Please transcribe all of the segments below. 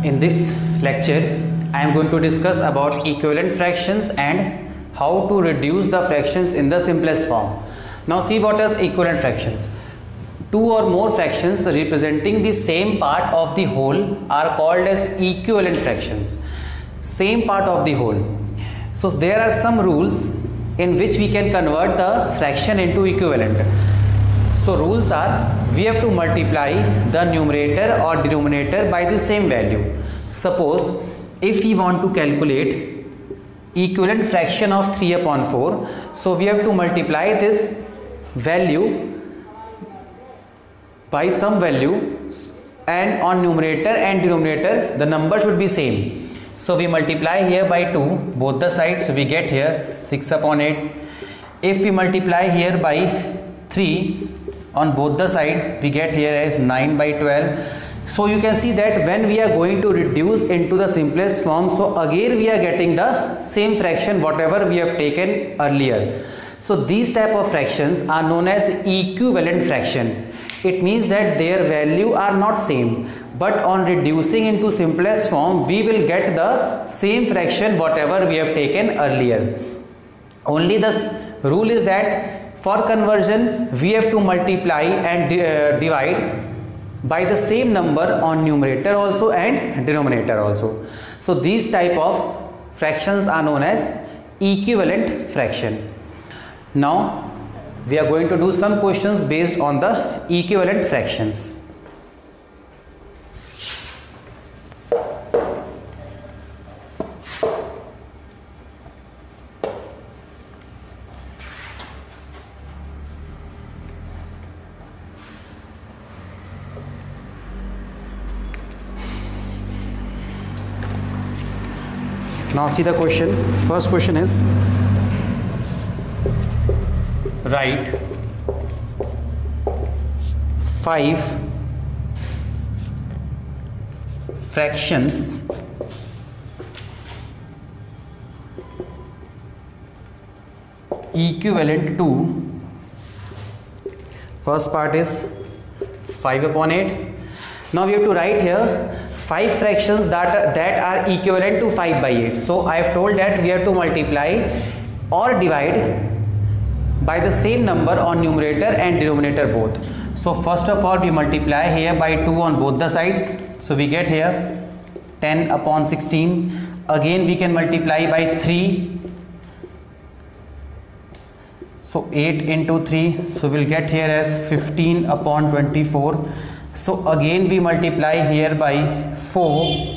In this lecture, I am going to discuss about equivalent fractions and how to reduce the fractions in the simplest form. Now see what are equivalent fractions. Two or more fractions representing the same part of the whole are called as equivalent fractions. Same part of the whole. So there are some rules in which we can convert the fraction into equivalent. So rules are, we have to multiply the numerator or denominator by the same value. Suppose if we want to calculate equivalent fraction of 3 upon 4, so we have to multiply this value by some value, and on numerator and denominator the number should be same. So we multiply here by 2 both the sides, so we get here 6 upon 8. If we multiply here by 3 on both the side, we get here as 9 by 12. So you can see that when we are going to reduce into the simplest form, so again we are getting the same fraction whatever we have taken earlier. So these type of fractions are known as equivalent fraction. It means that their value are not same, but on reducing into simplest form we will get the same fraction whatever we have taken earlier. Only the rule is that for conversion we have to multiply and divide by the same number on numerator also and denominator also. So these type of fractions are known as equivalent fraction. Now we are going to do some questions based on the equivalent fractions. Now see the question. First question is, write 5 fractions equivalent to, first part is 5 upon 8. Now we have to write here 5 fractions that are equivalent to 5 by 8. So I have told that we have to multiply or divide by the same number on numerator and denominator both. So first of all we multiply here by 2 on both the sides. So we get here 10 upon 16. Again we can multiply by 3. So 8 into 3. So we'll get here as 15 upon 24. So again we multiply here by 4.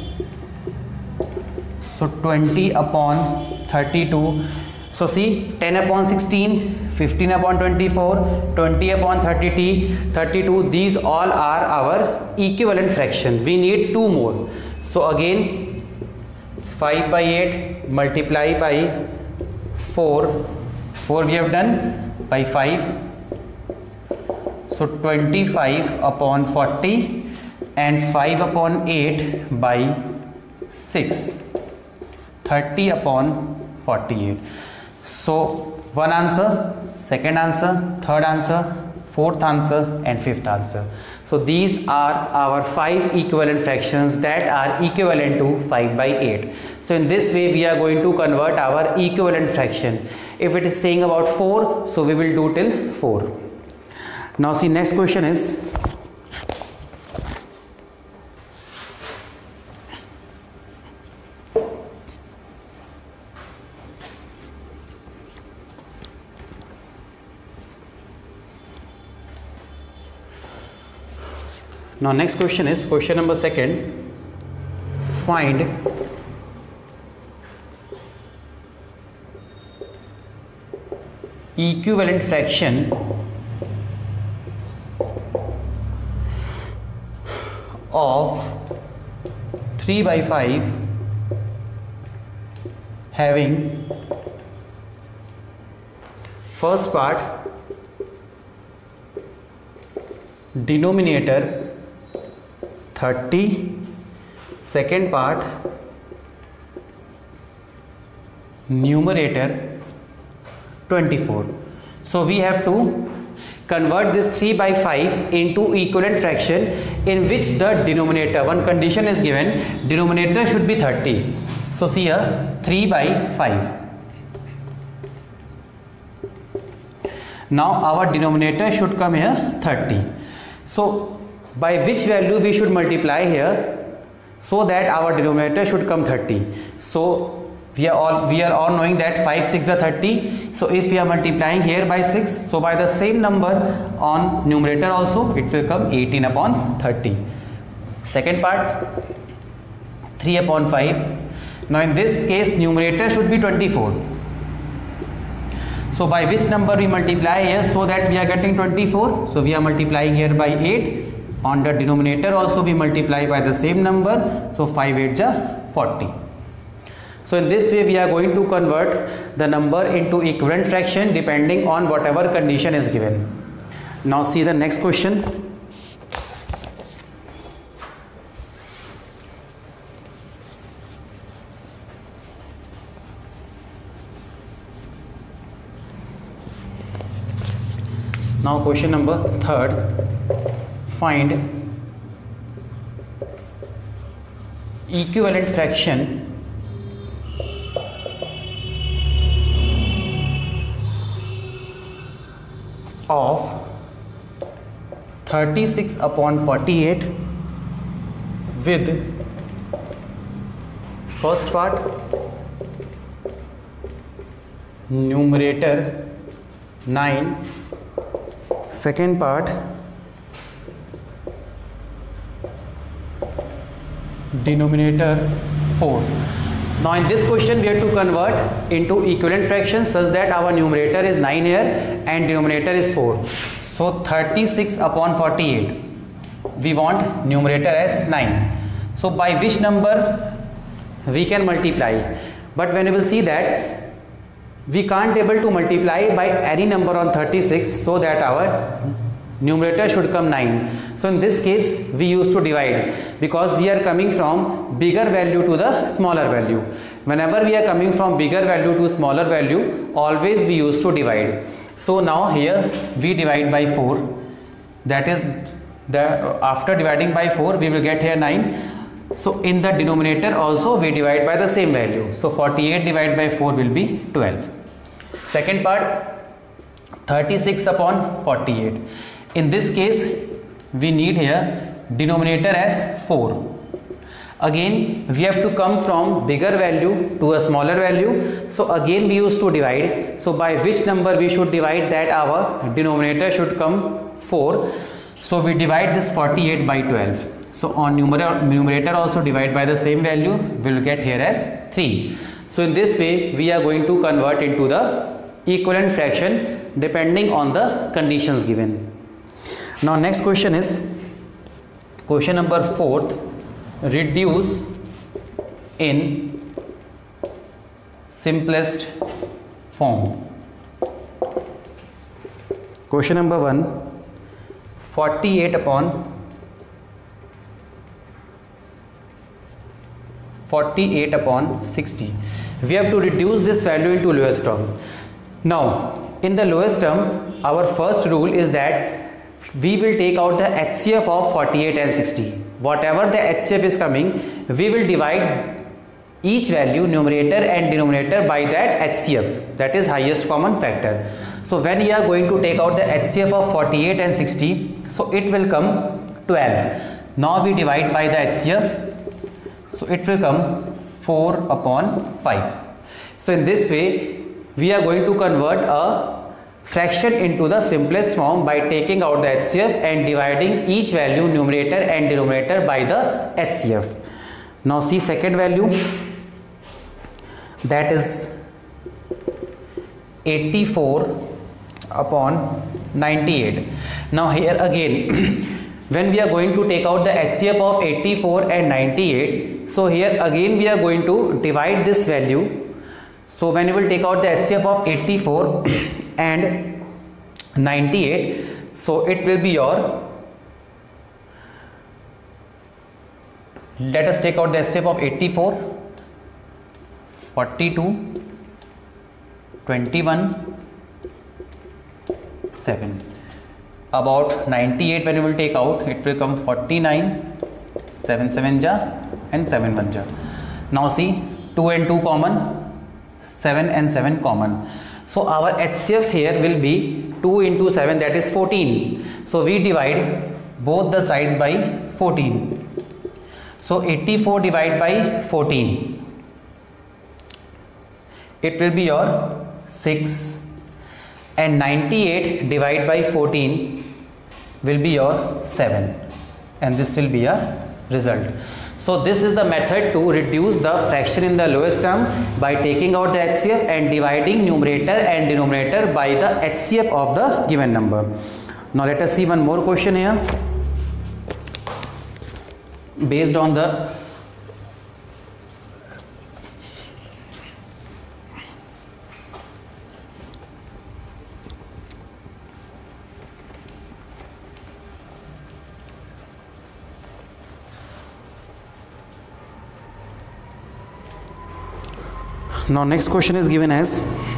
So 20 upon 32. So see, 10 upon 16, 15 upon 24, 20 upon 32, these all are our equivalent fraction. We need 2 more. So again 5 by 8 multiply by 4. 4 we have done by 5. So 25 upon 40 and 5 upon 8 by 6. 30 upon 48. So one answer, second answer, third answer, fourth answer and fifth answer. So these are our 5 equivalent fractions that are equivalent to 5 by 8. So in this way we are going to convert our equivalent fraction. If it is saying about 4, so we will do till 4. Now see, next question is, question number 2. Find equivalent fraction of 3 by 5 having first part denominator 30, second part numerator 24. So we have to convert this 3 by 5 into equivalent fraction in which the denominator, one condition is given, denominator should be 30. So see here 3 by 5. Now our denominator should come here 30. So by which value we should multiply here so that our denominator should come 30? So we are all knowing that 5 6 are 30. So if we are multiplying here by 6, so by the same number on numerator also it will come 18 upon 30. Second part, 3 upon 5. Now in this case numerator should be 24. So by which number we multiply here so that we are getting 24? So we are multiplying here by 8. On the denominator also we multiply by the same number. So 5 8 are 40. So in this way we are going to convert the number into equivalent fraction depending on whatever condition is given. Now see the next question. Now question number 3rd. Find equivalent fraction of 36 upon 48 with first part numerator 9, second part denominator 4. Now in this question we have to convert into equivalent fractions such that our numerator is 9 here and denominator is 4. So 36 upon 48 we want numerator as 9. So by which number we can multiply? But when you will see that we can't able to multiply by any number on 36 so that our numerator should come 9. So in this case we used to divide because we are coming from bigger value to the smaller value. Whenever we are coming from bigger value to smaller value, always we used to divide. So now here we divide by 4. That is after dividing by 4 we will get here 9. So in the denominator also we divide by the same value. So 48 divided by 4 will be 12. Second part 36 upon 48. In this case we need here denominator as 4. Again we have to come from bigger value to a smaller value. So again we used to divide. So by which number we should divide that our denominator should come 4. So we divide this 48 by 12. So on numerator also divide by the same value, we will get here as 3. So in this way we are going to convert into the equivalent fraction depending on the conditions given. Now next question is question number 4th, reduce in simplest form. Question number 1, 48 upon 60. We have to reduce this value into lowest term. Now in the lowest term our first rule is that we will take out the HCF of 48 and 60. Whatever the HCF is coming, we will divide each value numerator and denominator by that HCF, that is highest common factor. So when we are going to take out the HCF of 48 and 60, so it will come 12. Now we divide by the HCF. So it will come 4 upon 5. So in this way we are going to convert a fraction into the simplest form by taking out the HCF and dividing each value numerator and denominator by the HCF. Now see second value, that is 84 upon 98. Now here again when we are going to take out the HCF of 84 and 98, so here again we are going to divide this value. So when you will take out the HCF of 84 and 98, so it will be your, let us take out the HCF of 84, 42, 21, 7. about 98 when you will take out, it will come 49, 7 7 ja and 7 1 ja. Now see, 2 and 2 common, 7 and 7 common. So our HCF here will be 2 into 7, that is 14. So we divide both the sides by 14. So 84 divided by 14, it will be your 6, and 98 divided by 14 will be your 7, and this will be a result. So this is the method to reduce the fraction in the lowest term by taking out the HCF and dividing numerator and denominator by the HCF of the given number. Now let us see one more question here. Based on the now next question is given as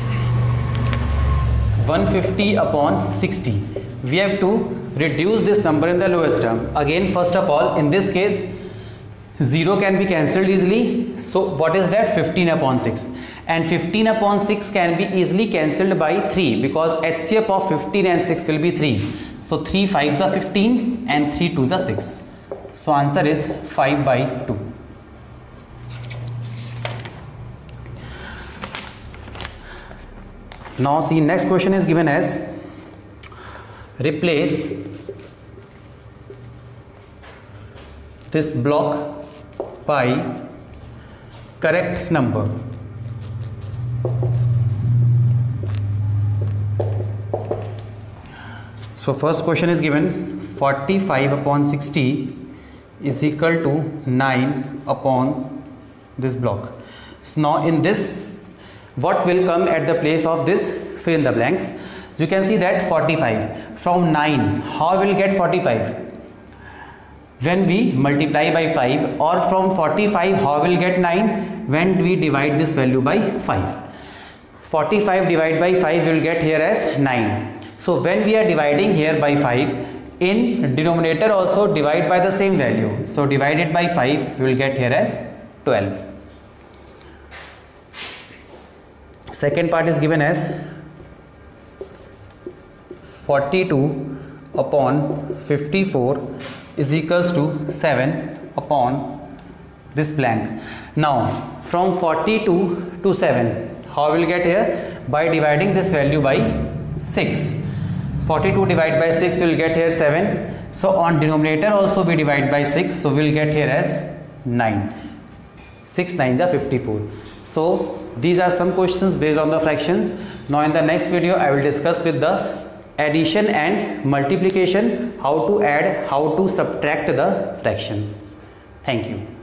150 upon 60. We have to reduce this number in the lowest term. Again, first of all, in this case 0 can be cancelled easily. So what is that? 15 upon 6, and 15 upon 6 can be easily cancelled by 3 because HCF of 15 and 6 will be 3. So 3 5s are 15 and 3 2s are 6. So answer is 5 by 2. Now see, next question is given as replace this block by correct number. So first question is given 45 upon 60 is equal to 9 upon this block. So now in this, what will come at the place of this fill in the blanks? You can see that 45 from 9, how will get 45? When we multiply by 5, or from 45 how will get 9? When we divide this value by 5. 45 divided by 5 will get here as 9. So when we are dividing here by 5, in denominator also divide by the same value. So divided by 5 we will get here as 12. Second part is given as 42 upon 54 is equals to 7 upon this blank. Now from 42 to 7, how will get here? By dividing this value by 6. 42 divided by 6 will get here 7. So on denominator also we divide by 6, so we will get here as 9. 6 9s are 54. So these are some questions based on the fractions. Now in the next video I will discuss with the addition and multiplication, how to add, how to subtract the fractions. Thank you.